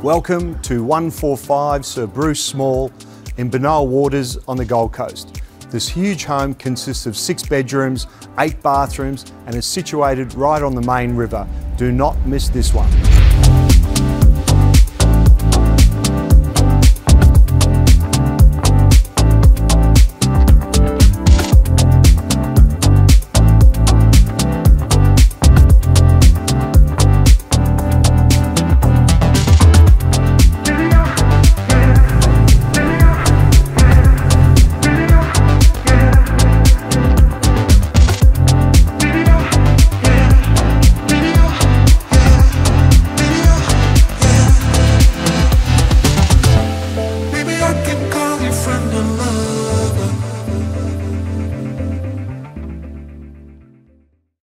Welcome to 145 Sir Bruce Small in Benowa Waters on the Gold Coast. This huge home consists of 6 bedrooms, 8 bathrooms and is situated right on the main river. Do not miss this one.